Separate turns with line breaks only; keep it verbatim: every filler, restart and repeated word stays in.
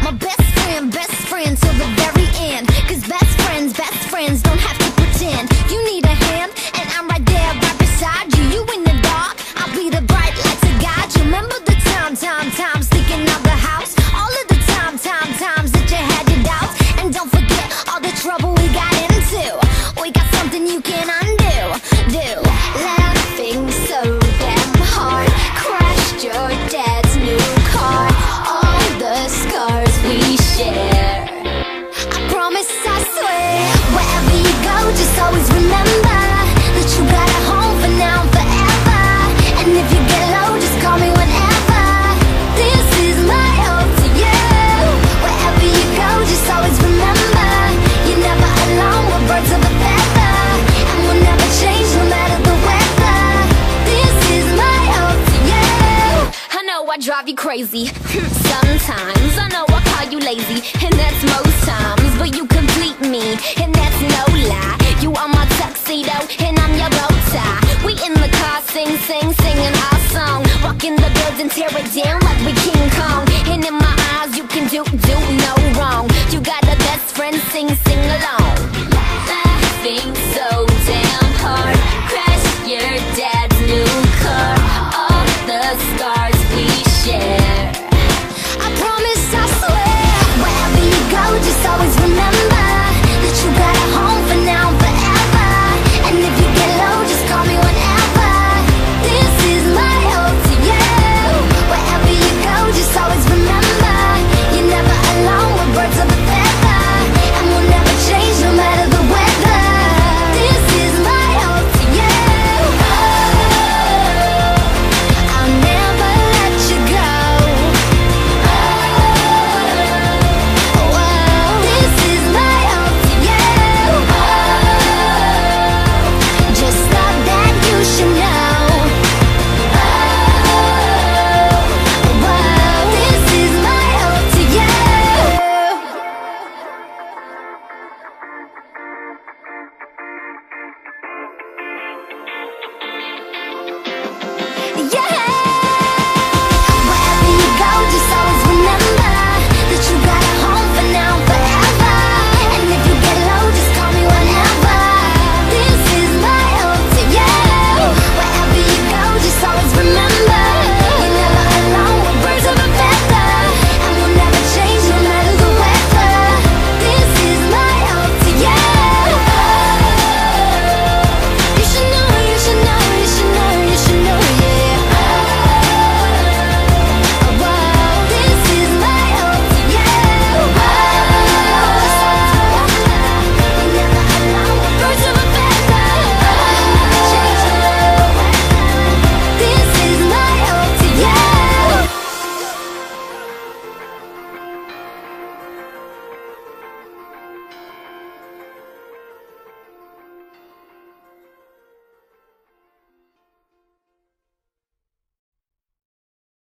My best friend, best friend till the very end. Cause best friends, best friends don't have to pretend. You need a hand, and I'm right there, right beside you. You in the dark, I'll be the bright light to guide you. Remember the time, time, time sneaking out the house. All of the time, time, times that you had your doubts. And don't forget all the trouble we got into. We got something you can undo. Do laughing so damn hard, crashed your dad's new car. All the scars we share, I promise, I swear. Wherever you go, just always remember that you got a home for now and forever. And if you get low, just call me whenever. This is my ode to you. Wherever you go, just always remember you're never alone, we're birds of a feather. And we'll never change no matter the weather. This is my ode to you. I know I drive you crazy sometimes, I know I call you lazy, and that's most times. But you complete me, and that's no lie. You are my tuxedo, and I'm your bow tie. We in the car, sing, sing, singing our song. Walk in the building, tear it down like we King Kong. And in my eyes, you can do, do no wrong. You got a best friend, sing, sing